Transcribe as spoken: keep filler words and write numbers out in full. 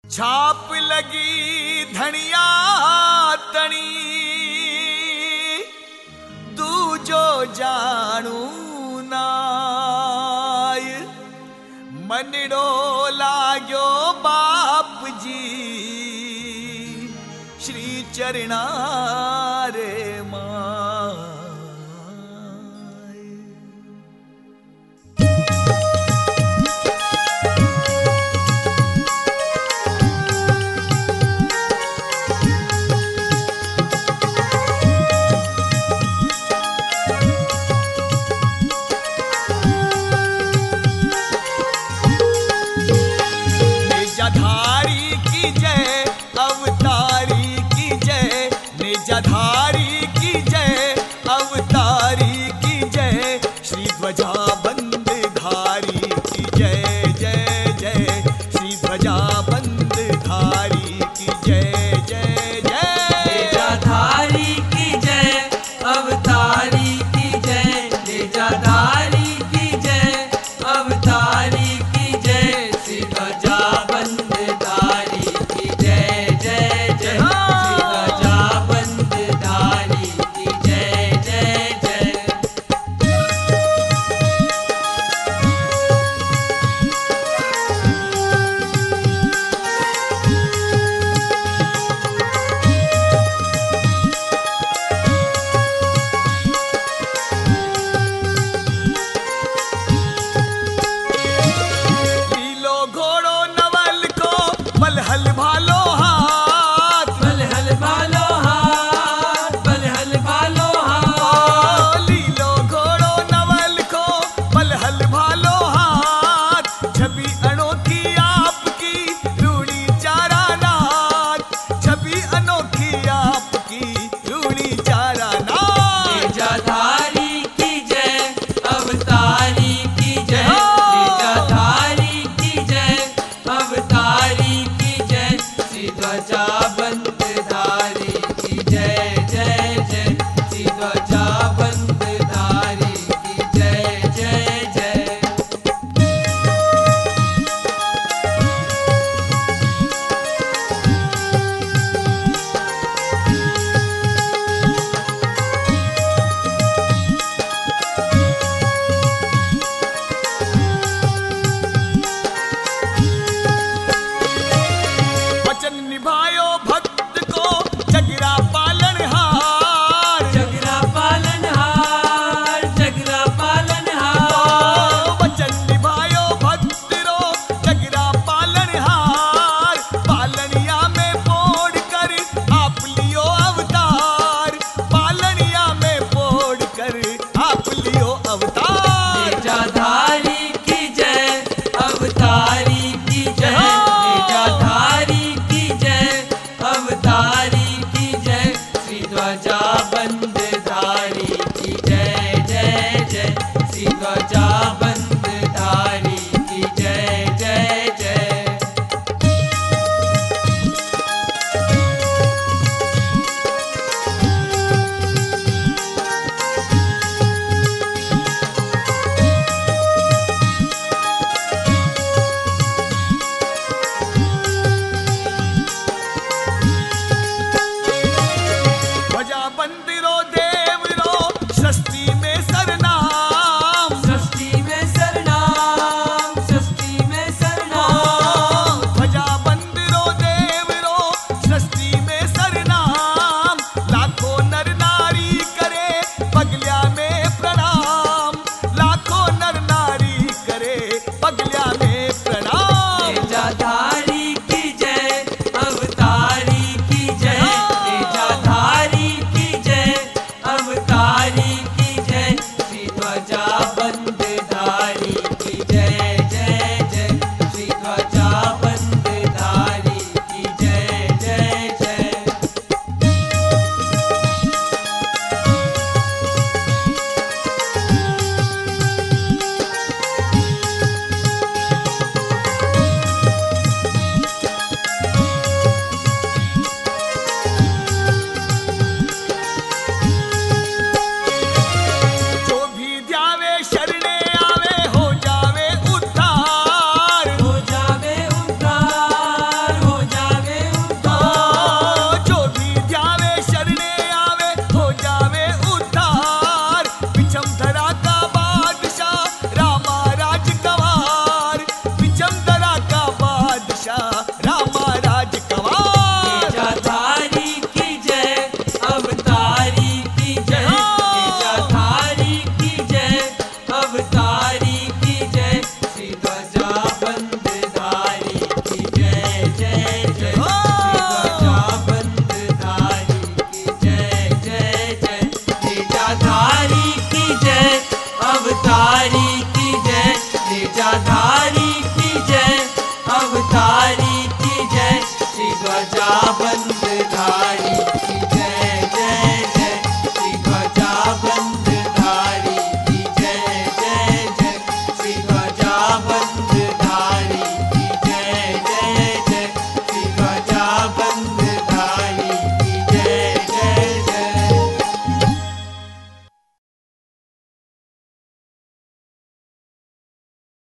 छाप लगी धनिया तणी तू जो जानू नाय मनड़ो लाग्यो बाप जी श्री चरणा रे माय। निजाधारी की जय अवतारी की जय, निजाधारी की जय अवतारी की जय, श्री ध्वजा बंदधारी की जय जय जय, श्री ध्वजा बंदधारी की जय जय जय। निजाधारी की जय अवतारी की जय, निजाधारी की जय अवतारी की जय, श्री ध्वजा बंदधारी की जय जय जय, श्री ध्वजा बंदधारी की जय जय जय। लीलो घोड़ो नवल को बलहल भालो हाथ, बलहल भालो हाथ, बलहल भालो हाथ, लीलो घोड़ो नवल को बलहल भालो हाथ, छवि अनोखी आपकी रूड़ी चारा नाथ, छवि अनोखी आपकी रूड़ी चारा नाथ। निजाधारी की जय अवतारी की जय, निजाधारी की जय अवतारी की जय, श्री ध्वजा